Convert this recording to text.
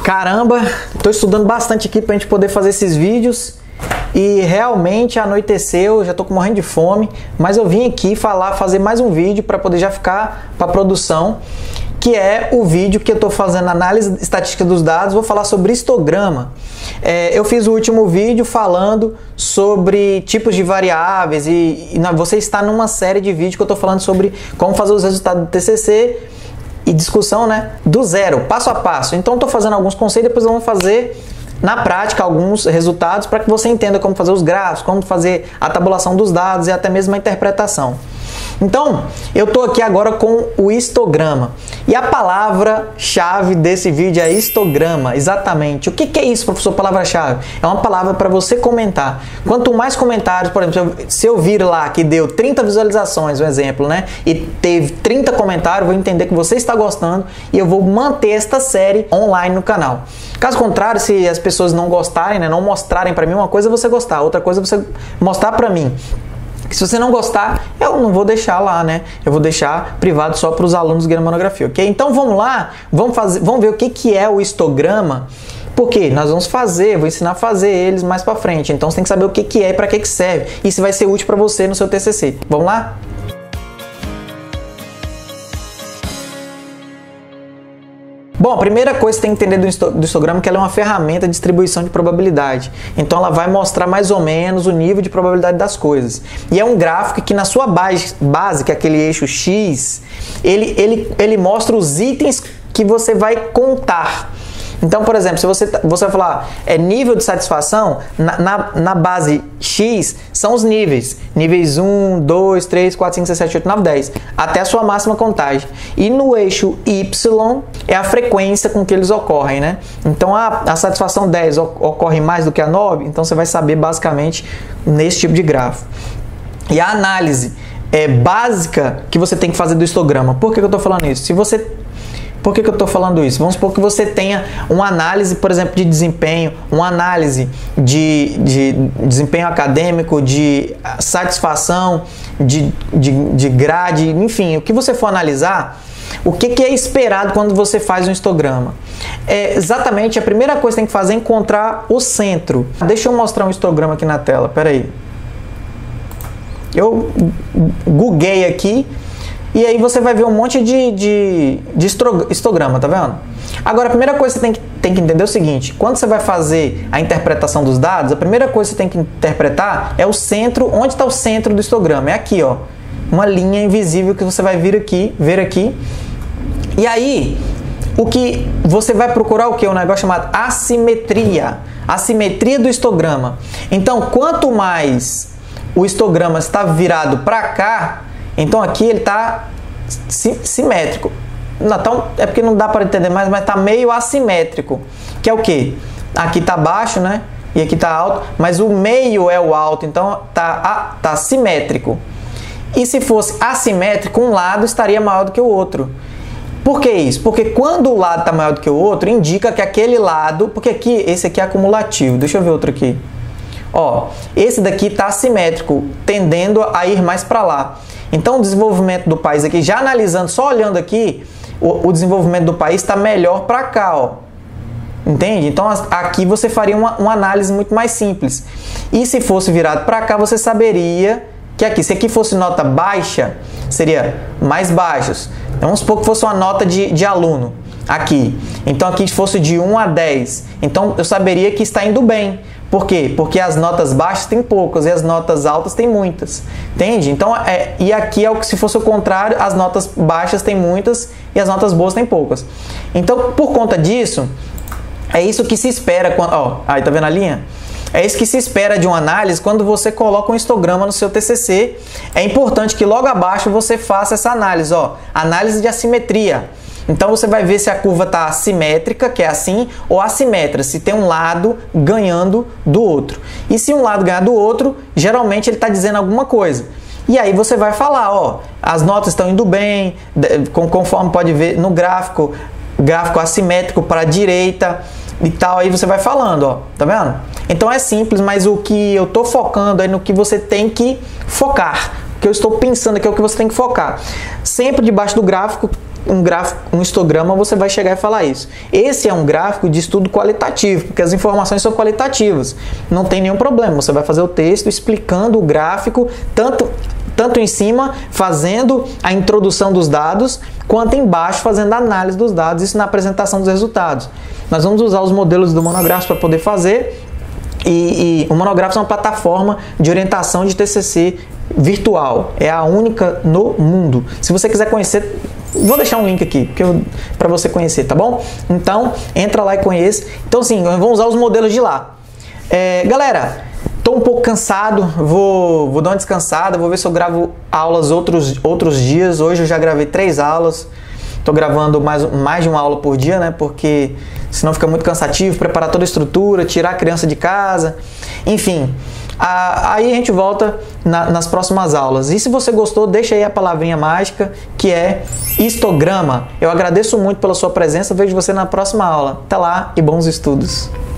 Caramba, tô estudando bastante aqui pra gente poder fazer esses vídeos e realmente anoiteceu, já tô morrendo de fome, mas eu vim aqui fazer mais um vídeo para poder já ficar para produção, que é o vídeo que eu tô fazendo análise estatística dos dados. Vou falar sobre histograma. Eu fiz o último vídeo falando sobre tipos de variáveis e você está numa série de vídeos que eu tô falando sobre como fazer os resultados do TCC e discussão, né, do zero, passo a passo. Então estou fazendo alguns conceitos, depois vamos fazer na prática alguns resultados para que você entenda como fazer os gráficos, como fazer a tabulação dos dados e até mesmo a interpretação. Então, eu estou aqui agora com o histograma. E a palavra-chave desse vídeo é histograma, exatamente. O que é isso, professor, palavra-chave? É uma palavra para você comentar. Quanto mais comentários, por exemplo, se eu vir lá que deu 30 visualizações, um exemplo, né? E teve 30 comentários, vou entender que você está gostando e eu vou manter esta série online no canal. Caso contrário, se as pessoas não gostarem, né, não mostrarem para mim, uma coisa é você gostar, outra coisa é você mostrar para mim. Se você não gostar, eu não vou deixar lá, né? Eu vou deixar privado só para os alunos de gramonografia, ok? Então vamos lá, vamos ver o que é o histograma, porque nós vamos fazer, vou ensinar a fazer eles mais para frente. Então você tem que saber o que é e para que serve, e se vai ser útil para você no seu TCC. Vamos lá? Bom, a primeira coisa que você tem que entender do histograma é que ela é uma ferramenta de distribuição de probabilidade. Então ela vai mostrar mais ou menos o nível de probabilidade das coisas. E é um gráfico que na sua base, que é aquele eixo X, ele mostra os itens que você vai contar. Então, por exemplo, se você vai falar nível de satisfação, na base X são os níveis. Níveis 1, 2, 3, 4, 5, 6, 7, 8, 9, 10. Até a sua máxima contagem. E no eixo Y é a frequência com que eles ocorrem, né? Então, a satisfação 10 ocorre mais do que a 9, então você vai saber basicamente nesse tipo de gráfico. E a análise básica que você tem que fazer do histograma. Por que eu estou falando isso? Por que eu estou falando isso? Vamos supor que você tenha uma análise, por exemplo, de desempenho, uma análise de desempenho acadêmico, de satisfação, de grade, enfim, o que você for analisar, o que é esperado quando você faz um histograma? Exatamente, a primeira coisa que você tem que fazer é encontrar o centro. Deixa eu mostrar um histograma aqui na tela, peraí. Eu googlei aqui. E aí você vai ver um monte de histograma, tá vendo? Agora, a primeira coisa que você tem que entender é o seguinte: quando você vai fazer a interpretação dos dados, a primeira coisa que você tem que interpretar é o centro. Onde está o centro do histograma? É aqui, ó. Uma linha invisível que você vai ver aqui. E aí, o que você vai procurar o quê? Um negócio chamado assimetria. Assimetria do histograma. Então, quanto mais o histograma está virado para cá, então aqui ele está simétrico. Então, é porque não dá para entender mais, mas está meio assimétrico. Que é o quê? Aqui está baixo, né? E aqui está alto, mas o meio é o alto, então tá simétrico. E se fosse assimétrico, um lado estaria maior do que o outro. Por que isso? Porque quando o lado está maior do que o outro, indica que aquele lado... Porque esse aqui é acumulativo. Deixa eu ver outro aqui. Ó, esse daqui está assimétrico, tendendo a ir mais para lá. Então, o desenvolvimento do país aqui, já analisando, só olhando aqui, o desenvolvimento do país está melhor para cá, ó. Entende? Então, aqui você faria uma análise muito mais simples. E se fosse virado para cá, você saberia que aqui, se aqui fosse nota baixa, seria mais baixos. Então, vamos supor que fosse uma nota de aluno aqui. Então, aqui fosse de 1 a 10. Então, eu saberia que está indo bem. Por quê? Porque as notas baixas tem poucas e as notas altas tem muitas. Entende? Então, e aqui é o que, se fosse o contrário, as notas baixas tem muitas e as notas boas tem poucas. Então, por conta disso, é isso que se espera quando... Ó, aí tá vendo a linha? É isso que se espera de uma análise quando você coloca um histograma no seu TCC. É importante que logo abaixo você faça essa análise, ó, análise de assimetria. Então você vai ver se a curva está simétrica, que é assim, ou assimétrica, se tem um lado ganhando do outro. E se um lado ganhar do outro, geralmente ele está dizendo alguma coisa. E aí você vai falar, ó, as notas estão indo bem, conforme pode ver no gráfico assimétrico para a direita e tal, aí você vai falando, ó, tá vendo? Então é simples, mas o que eu tô focando é no que você tem que focar. O que eu estou pensando aqui é o que você tem que focar. Sempre debaixo do gráfico um gráfico, um histograma, você vai chegar e falar isso. Esse é um gráfico de estudo qualitativo, porque as informações são qualitativas. Não tem nenhum problema, você vai fazer o texto explicando o gráfico, tanto em cima, fazendo a introdução dos dados, quanto embaixo, fazendo a análise dos dados, isso na apresentação dos resultados. Nós vamos usar os modelos do Monographs para poder fazer, e o Monographs é uma plataforma de orientação de TCC virtual, é a única no mundo. Se você quiser conhecer, vou deixar um link aqui para você conhecer, tá bom? Então, entra lá e conheça. Então, sim, vamos usar os modelos de lá. Galera, estou um pouco cansado, vou dar uma descansada, vou ver se eu gravo aulas outros dias. Hoje eu já gravei 3 aulas. Estou gravando mais de uma aula por dia, né? Porque senão fica muito cansativo, preparar toda a estrutura, tirar a criança de casa, enfim. Aí a gente volta nas próximas aulas. E se você gostou, deixa aí a palavrinha mágica, que é histograma. Eu agradeço muito pela sua presença, vejo você na próxima aula. Até lá e bons estudos!